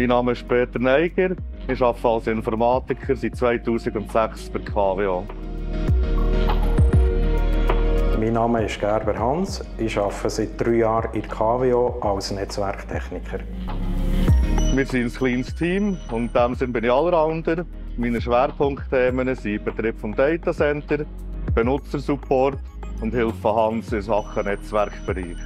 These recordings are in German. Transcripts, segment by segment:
Mein Name ist Peter Neiger. Ich arbeite als Informatiker seit 2006 bei KWO. Mein Name ist Gerber Hans. Ich arbeite seit 3 Jahren in KWO als Netzwerktechniker. Wir sind ein kleines Team und in diesem Sinne bin ich Allrounder. Meine Schwerpunktthemen sind Betrieb des Datacenter, Benutzersupport und Hilfe Hans in Sachen Netzwerkbereich.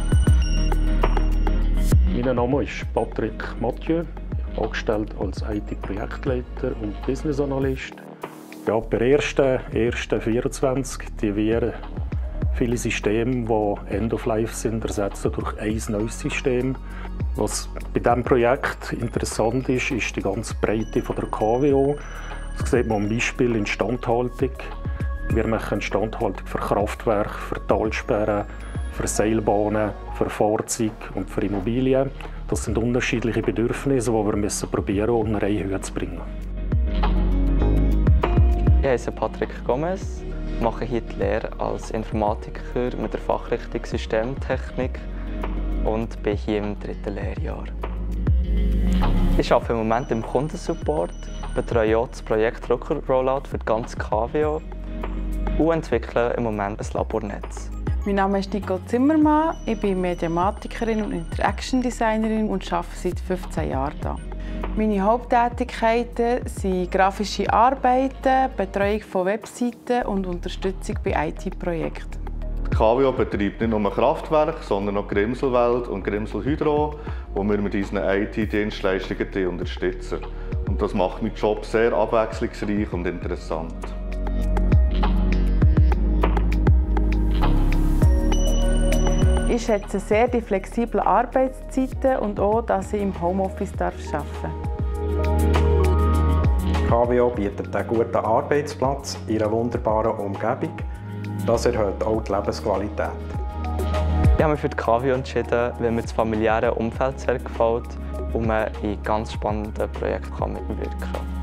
Mein Name ist Patrick Mathieu, angestellt als IT-Projektleiter und Business Analyst. Ja, per 1.1.24 die wir viele Systeme, die End of Life sind, ersetzen durch ein neues System. Was bei diesem Projekt interessant ist, ist die ganze Breite der KWO. Das sieht man am Beispiel Instandhaltung. Wir machen Instandhaltung für Kraftwerke, für Talsperren, für Seilbahnen, für Fahrzeuge und für Immobilien. Das sind unterschiedliche Bedürfnisse, die wir probieren unter eine Höhe zu bringen. Ich heiße Patrick Gomez, mache hier die Lehre als Informatiker mit der Fachrichtung Systemtechnik und bin hier im 3. Lehrjahr. Ich arbeite im Moment im Kundensupport, betreue auch das Projekt Drucker Rollout für die ganze KWO und entwickle im Moment ein Labornetz. Mein Name ist Nicole Zimmermann, ich bin Mediamatikerin und Interaction Designerin und arbeite seit 15 Jahren hier. Meine Haupttätigkeiten sind grafische Arbeiten, Betreuung von Webseiten und Unterstützung bei IT-Projekten. Die KWO betreibt nicht nur Kraftwerke, sondern auch Grimselwelt und Grimsel Hydro, wo wir mit unseren IT-Dienstleistungen unterstützen. Und das macht meinen Job sehr abwechslungsreich und interessant. Ich schätze sehr die flexiblen Arbeitszeiten und auch, dass ich im Homeoffice arbeiten darf. KWO bietet einen guten Arbeitsplatz in einer wunderbaren Umgebung. Das erhöht auch die Lebensqualität. Ich habe mich für die KWO entschieden, weil mir das familiäre Umfeld sehr gefällt und man in ganz spannenden Projekten mitwirken kann.